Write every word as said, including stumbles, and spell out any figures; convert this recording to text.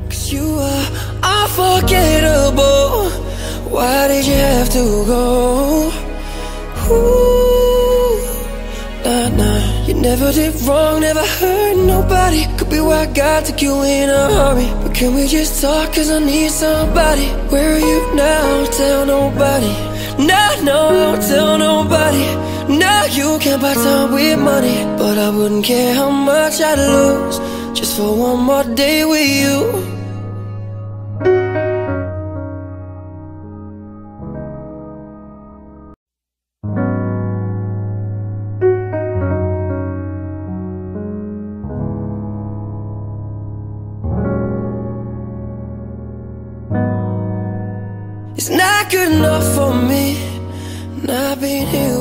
'cause you are unforgettable. Why did you have to go? Ooh, nah, nah. You never did wrong, never hurt nobody. Could be why God took you in a hurry. But can we just talk, 'cause I need somebody. Where are you now? Tell nobody. No, no, tell nobody. No, you can't buy time with money. But I wouldn't care how much I'd lose just for one more day with you. It's not good enough for me not being here